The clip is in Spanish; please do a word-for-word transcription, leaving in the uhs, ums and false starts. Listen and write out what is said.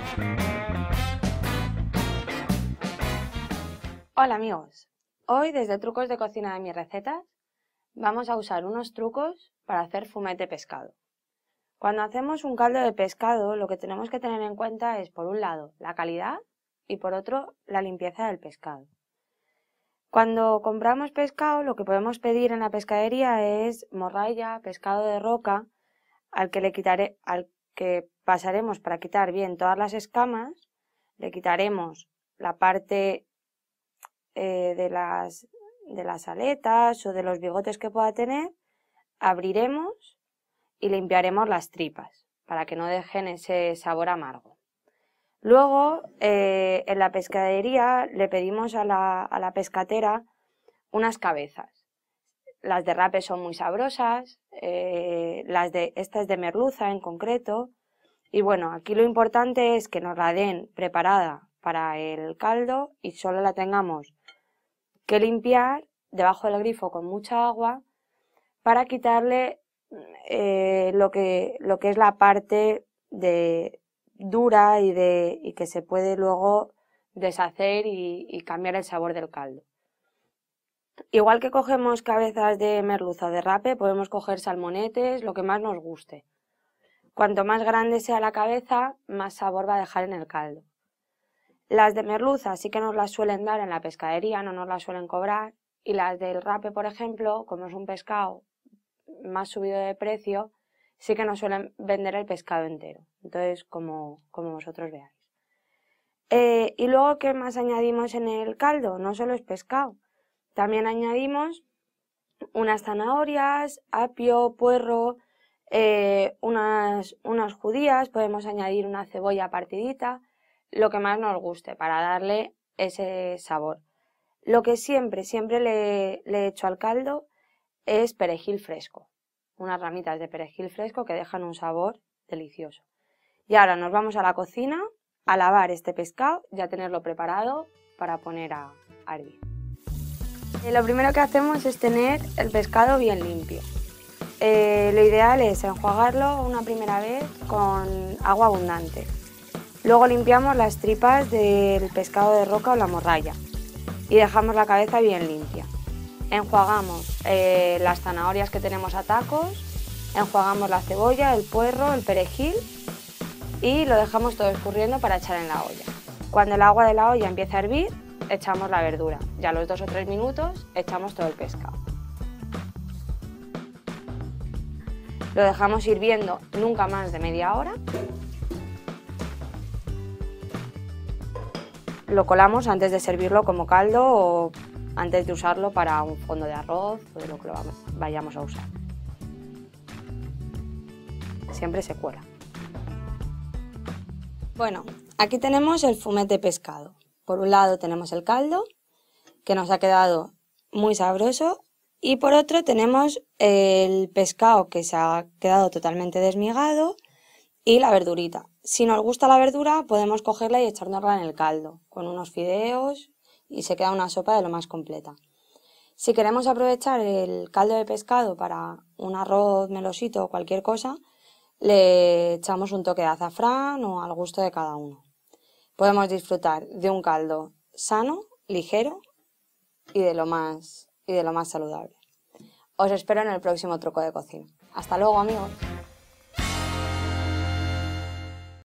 Hola amigos, hoy desde Trucos de Cocina de mis recetas vamos a usar unos trucos para hacer fumet de pescado. Cuando hacemos un caldo de pescado lo que tenemos que tener en cuenta es por un lado la calidad y por otro la limpieza del pescado. Cuando compramos pescado lo que podemos pedir en la pescadería es morralla, pescado de roca, al que, le quitaré, al que pasaremos para quitar bien todas las escamas, le quitaremos la parte eh, de, las, de las aletas o de los bigotes que pueda tener, abriremos y limpiaremos las tripas para que no dejen ese sabor amargo. Luego, eh, en la pescadería le pedimos a la, a la pescatera unas cabezas. Las de rape son muy sabrosas, eh, las de, esta es de merluza en concreto. Y bueno, aquí lo importante es que nos la den preparada para el caldo y solo la tengamos que limpiar debajo del grifo con mucha agua para quitarle eh, lo, que, lo que es la parte de dura y, de, y que se puede luego deshacer y, y cambiar el sabor del caldo. Igual que cogemos cabezas de merluza o de rape, podemos coger salmonetes, lo que más nos guste. Cuanto más grande sea la cabeza, más sabor va a dejar en el caldo. Las de merluza sí que nos las suelen dar en la pescadería, no nos las suelen cobrar. Y las del rape, por ejemplo, como es un pescado más subido de precio, sí que nos suelen vender el pescado entero. Entonces, como, como vosotros veáis. Eh, y luego, ¿qué más añadimos en el caldo? No solo es pescado. También añadimos unas zanahorias, apio, puerro, eh, unas, unas judías, podemos añadir una cebolla partidita, lo que más nos guste para darle ese sabor. Lo que siempre, siempre le, le echo al caldo es perejil fresco, unas ramitas de perejil fresco que dejan un sabor delicioso. Y ahora nos vamos a la cocina a lavar este pescado y a tenerlo preparado para poner a, a hervir. Eh, lo primero que hacemos es tener el pescado bien limpio. Eh, lo ideal es enjuagarlo una primera vez con agua abundante. Luego limpiamos las tripas del pescado de roca o la morralla y dejamos la cabeza bien limpia. Enjuagamos eh, las zanahorias que tenemos a tacos, enjuagamos la cebolla, el puerro, el perejil y lo dejamos todo escurriendo para echar en la olla. Cuando el agua de la olla empiece a hervir, echamos la verdura y a los dos o tres minutos echamos todo el pescado. Lo dejamos hirviendo nunca más de media hora. Lo colamos antes de servirlo como caldo o antes de usarlo para un fondo de arroz o de lo que lo vayamos a usar. Siempre se cuela. Bueno, aquí tenemos el fumet de pescado. Por un lado tenemos el caldo, que nos ha quedado muy sabroso, y por otro tenemos el pescado que se ha quedado totalmente desmigado y la verdurita. Si nos gusta la verdura podemos cogerla y echárnosla en el caldo, con unos fideos y se queda una sopa de lo más completa. Si queremos aprovechar el caldo de pescado para un arroz, melosito o cualquier cosa, le echamos un toque de azafrán o al gusto de cada uno. Podemos disfrutar de un caldo sano, ligero y de lo más, y de lo más saludable. Os espero en el próximo truco de cocina. Hasta luego, amigos.